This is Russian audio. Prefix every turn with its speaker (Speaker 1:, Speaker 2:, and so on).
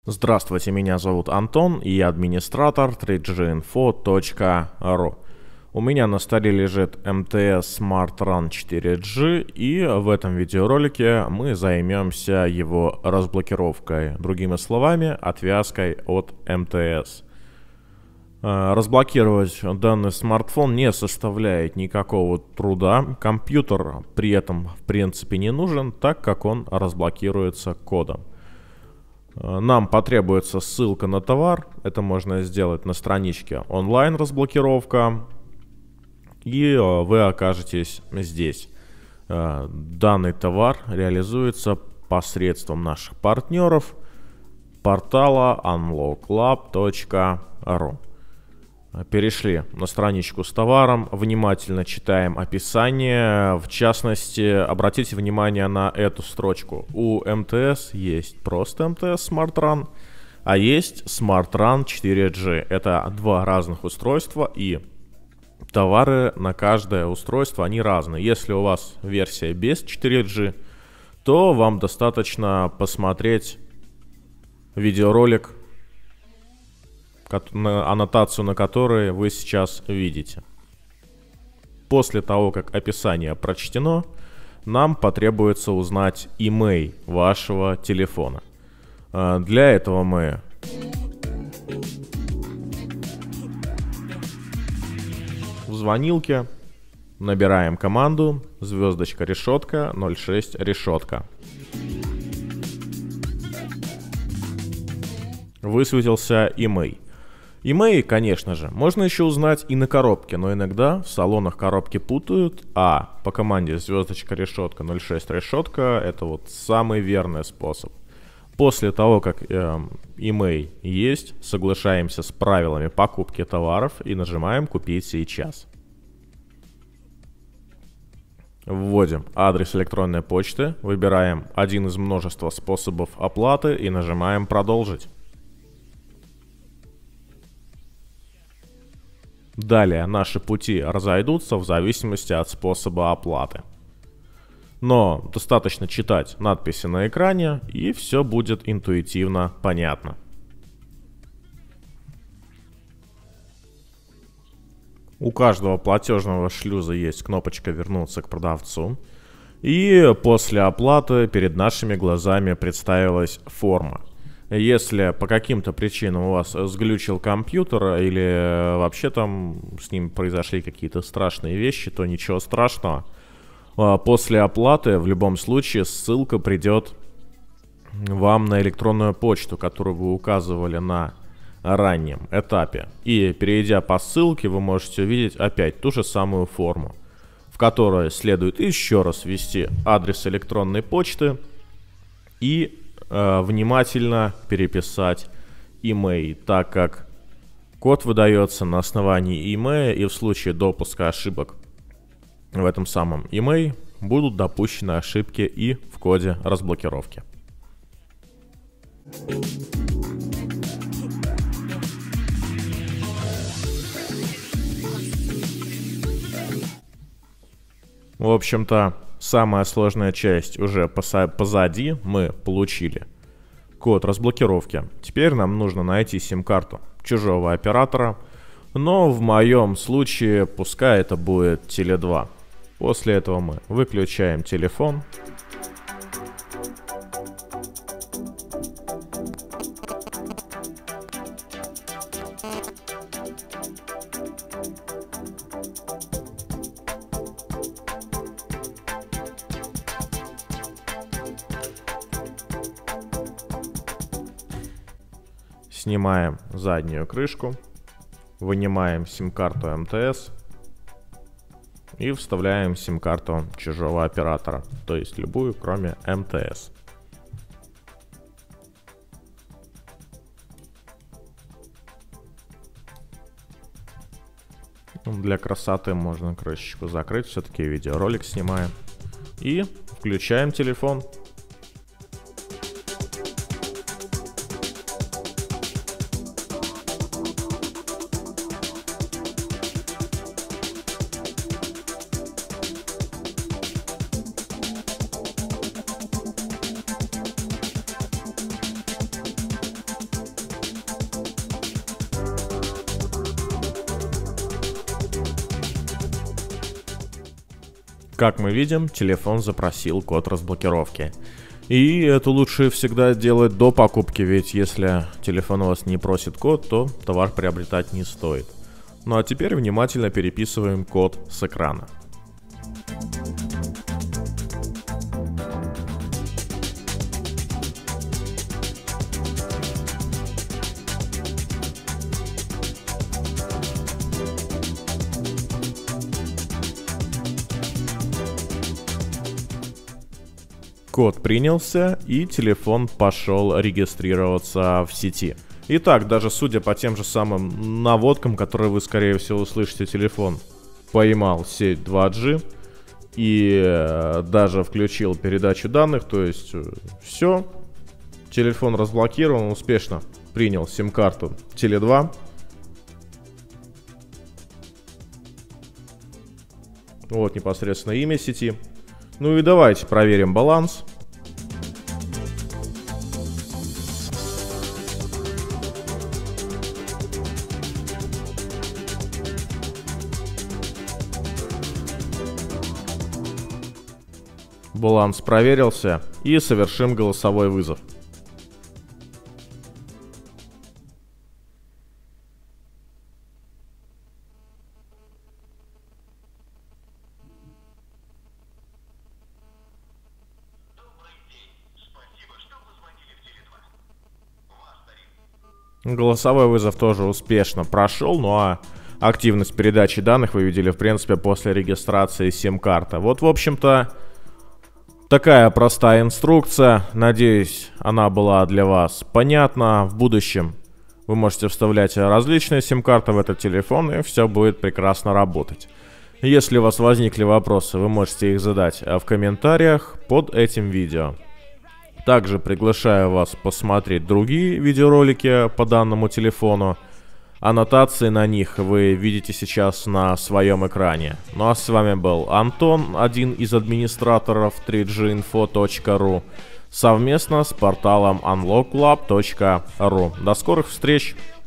Speaker 1: Здравствуйте, меня зовут Антон, и я администратор TradeGinfo.ru. У меня на столе лежит МТС Smart Run 4G, и в этом видеоролике мы займемся его разблокировкой, другими словами, отвязкой от МТС. Разблокировать данный смартфон не составляет никакого труда, компьютер при этом в принципе не нужен, так как он разблокируется кодом. Нам потребуется ссылка на товар, это можно сделать на страничке онлайн-разблокировка, и вы окажетесь здесь. Данный товар реализуется посредством наших партнеров портала unlocklab.ru. Перешли на страничку с товаром, внимательно читаем описание, в частности, обратите внимание на эту строчку. У МТС есть просто МТС Smart Run, а есть Smart Run 4G. Это два разных устройства, и товары на каждое устройство, они разные. Если у вас версия без 4G, то вам достаточно посмотреть видеоролик, аннотацию на которой вы сейчас видите. После того, как описание прочтено, нам потребуется узнать имей вашего телефона. Для этого мы в звонилке набираем команду звездочка решетка 06 решетка. Высветился имей. Имей, конечно же, можно еще узнать и на коробке, но иногда в салонах коробки путают, а по команде звездочка решетка 06 решетка это вот самый верный способ. После того, как имей есть, соглашаемся с правилами покупки товаров и нажимаем «Купить сейчас». Вводим адрес электронной почты, выбираем один из множества способов оплаты и нажимаем «Продолжить». Далее наши пути разойдутся в зависимости от способа оплаты. Но достаточно читать надписи на экране, и все будет интуитивно понятно. У каждого платежного шлюза есть кнопочка «Вернуться к продавцу». И после оплаты перед нашими глазами представилась форма. Если по каким-то причинам у вас сглючил компьютер или вообще там с ним произошли какие-то страшные вещи, то ничего страшного. После оплаты в любом случае ссылка придет вам на электронную почту, которую вы указывали на раннем этапе. И перейдя по ссылке, вы можете увидеть опять ту же самую форму, в которой следует еще раз ввести адрес электронной почты и внимательно переписать имей, так как код выдается на основании имея, и в случае допуска ошибок в этом самом имей будут допущены ошибки и в коде разблокировки. В общем-то, самая сложная часть уже позади, мы получили код разблокировки. Теперь нам нужно найти сим-карту чужого оператора, но в моем случае пускай это будет Теле2. После этого мы выключаем телефон. Снимаем заднюю крышку, вынимаем сим-карту МТС и вставляем сим-карту чужого оператора, то есть любую, кроме МТС. Для красоты можно крышечку закрыть, все-таки видеоролик снимаем. И включаем телефон. Как мы видим, телефон запросил код разблокировки. И это лучше всегда делать до покупки, ведь если телефон у вас не просит код, то товар приобретать не стоит. Ну а теперь внимательно переписываем код с экрана. Код принялся, и телефон пошел регистрироваться в сети. Итак, даже судя по тем же самым наводкам, которые вы, скорее всего, услышите, телефон поймал сеть 2G и даже включил передачу данных, то есть все. Телефон разблокирован, успешно принял сим-карту Теле2. Вот непосредственно имя сети. Ну и давайте проверим баланс. Баланс проверился, и совершим голосовой вызов. Голосовой вызов тоже успешно прошел, ну а активность передачи данных вы видели, в принципе, после регистрации сим-карты. Вот, в общем-то, такая простая инструкция. Надеюсь, она была для вас понятна. В будущем вы можете вставлять различные сим-карты в этот телефон, и все будет прекрасно работать. Если у вас возникли вопросы, вы можете их задать в комментариях под этим видео. Также приглашаю вас посмотреть другие видеоролики по данному телефону. Аннотации на них вы видите сейчас на своем экране. Ну а с вами был Антон, один из администраторов 3ginfo.ru, совместно с порталом unlocklab.ru. До скорых встреч!